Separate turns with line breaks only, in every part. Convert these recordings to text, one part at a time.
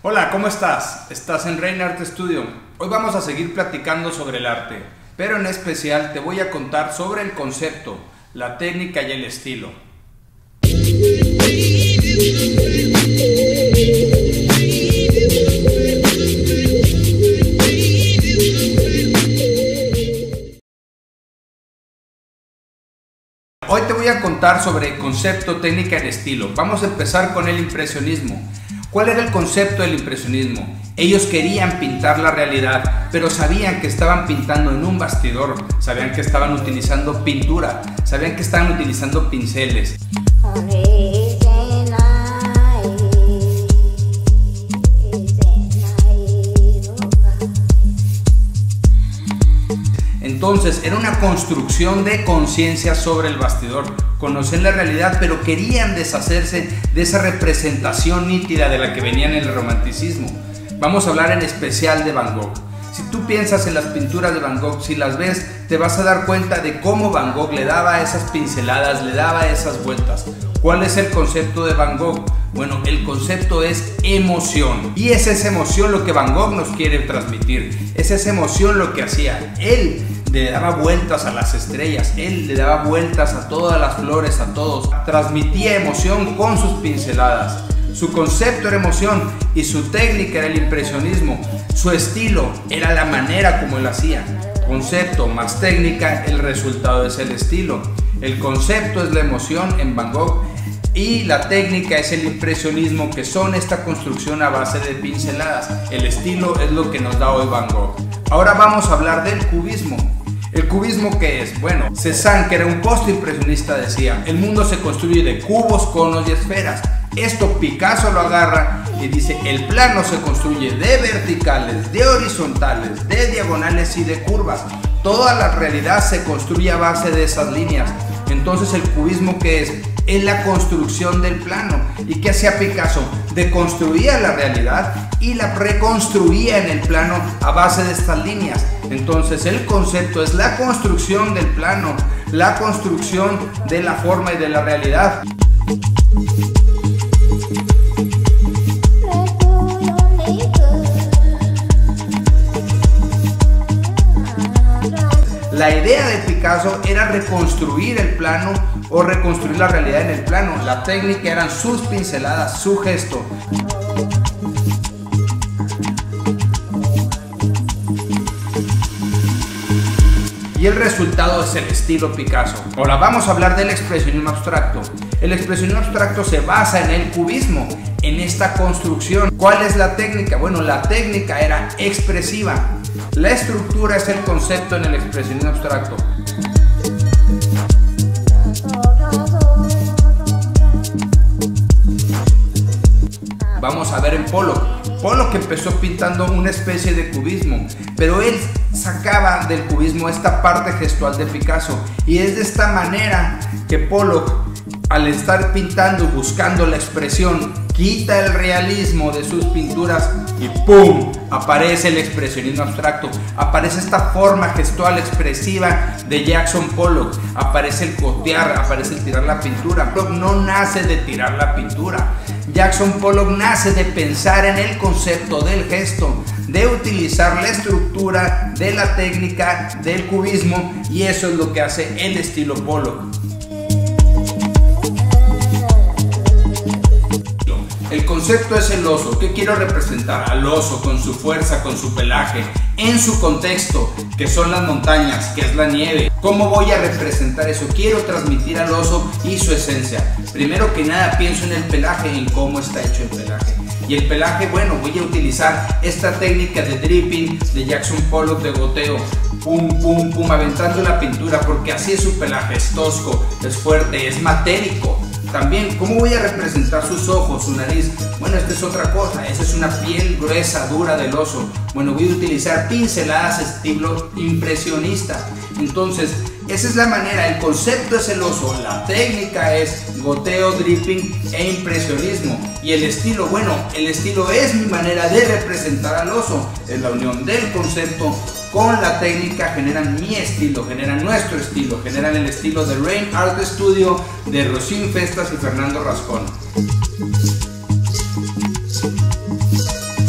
Hola, ¿cómo estás? Estás en Rain Art Studio. Hoy vamos a seguir platicando sobre el arte, pero en especial te voy a contar sobre el concepto, la técnica y el estilo. Hoy te voy a contar sobre el concepto, técnica y el estilo. Vamos a empezar con el impresionismo. ¿Cuál era el concepto del impresionismo? Ellos querían pintar la realidad, pero sabían que estaban pintando en un bastidor, sabían que estaban utilizando pintura, sabían que estaban utilizando pinceles. Entonces era una construcción de conciencia sobre el bastidor, conocer la realidad, pero querían deshacerse de esa representación nítida de la que venían en el romanticismo. Vamos a hablar en especial de Van Gogh. Si tú piensas en las pinturas de Van Gogh, si las ves, te vas a dar cuenta de cómo Van Gogh le daba esas pinceladas, le daba esas vueltas. ¿Cuál es el concepto de Van Gogh? Bueno, el concepto es emoción. Y es esa emoción lo que Van Gogh nos quiere transmitir. Es esa emoción lo que hacía. Él le daba vueltas a las estrellas, él le daba vueltas a todas las flores, a todos. Transmitía emoción con sus pinceladas. Su concepto era emoción y su técnica era el impresionismo. Su estilo era la manera como él hacía. Concepto más técnica, el resultado es el estilo. El concepto es la emoción en Van Gogh y la técnica es el impresionismo, que son esta construcción a base de pinceladas. El estilo es lo que nos da hoy Van Gogh. Ahora vamos a hablar del cubismo. ¿El cubismo qué es? Bueno, Cézanne, que era un postimpresionista, decía: el mundo se construye de cubos, conos y esferas. Esto Picasso lo agarra y dice: el plano se construye de verticales, de horizontales, de diagonales y de curvas. Toda la realidad se construye a base de esas líneas. Entonces, ¿el cubismo qué es? Es la construcción del plano. ¿Y qué hacía Picasso? Deconstruía la realidad y la reconstruía en el plano a base de estas líneas. Entonces el concepto es la construcción del plano, la construcción de la forma y de la realidad. La idea de Picasso era reconstruir el plano o reconstruir la realidad en el plano. La técnica eran sus pinceladas, su gesto. Y el resultado es el estilo Picasso. Ahora vamos a hablar del expresionismo abstracto. El expresionismo abstracto se basa en el cubismo, en esta construcción. ¿Cuál es la técnica? Bueno, la técnica era expresiva. La estructura es el concepto en el expresionismo abstracto. Vamos a ver en Pollock. Pollock empezó pintando una especie de cubismo, pero él sacaba del cubismo esta parte gestual de Picasso, y es de esta manera que Pollock, al estar pintando, buscando la expresión, quita el realismo de sus pinturas y ¡pum! Aparece el expresionismo abstracto. Aparece esta forma gestual expresiva de Jackson Pollock. Aparece el cotear, aparece el tirar la pintura. Pollock no nace de tirar la pintura. Jackson Pollock nace de pensar en el concepto del gesto, de utilizar la estructura de la técnica del cubismo, y eso es lo que hace el estilo Pollock. El concepto es el oso. ¿Qué quiero representar? Al oso con su fuerza, con su pelaje, en su contexto, que son las montañas, que es la nieve. ¿Cómo voy a representar eso? Quiero transmitir al oso y su esencia. Primero que nada pienso en el pelaje, en cómo está hecho el pelaje. Y el pelaje, bueno, voy a utilizar esta técnica de dripping de Jackson Pollock, de goteo. Pum, pum, pum, aventando la pintura, porque así es su pelaje. Es tosco, es fuerte, es matérico. También, ¿cómo voy a representar sus ojos, su nariz? Bueno, esta es otra cosa, esa es una piel gruesa, dura del oso. Bueno, voy a utilizar pinceladas estilo impresionista. Entonces, esa es la manera, el concepto es el oso, la técnica es goteo, dripping e impresionismo. Y el estilo, bueno, el estilo es mi manera de representar al oso. Es la unión del concepto con la técnica, generan mi estilo, generan nuestro estilo, generan el estilo de Rain Art Studio, de Rosín Festas y Fernando Rascón.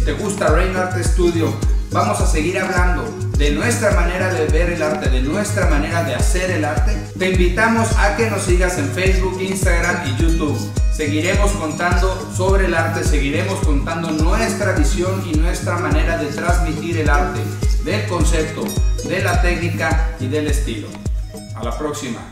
te gusta Rain Art Studio, vamos a seguir hablando de nuestra manera de ver el arte, de nuestra manera de hacer el arte. Te invitamos a que nos sigas en Facebook, Instagram y YouTube. Seguiremos contando sobre el arte, seguiremos contando nuestra visión y nuestra manera de transmitir el arte, del concepto, de la técnica y del estilo. A la próxima.